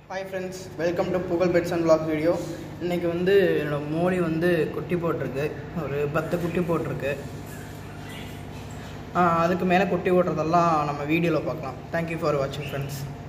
Hi friends, welcome to Pugal Pets and Vlog video. இன்னைக்கு வந்து என்னோட மோடி வந்து குட்டி போட்டுருக்கு. ஒரு 10 குட்டி போட்டுருக்கு. அதுக்கு மேலே குட்டி போடுறதெல்லாம் நம்ம வீடியோவில் பார்க்கலாம். Thank you for watching friends.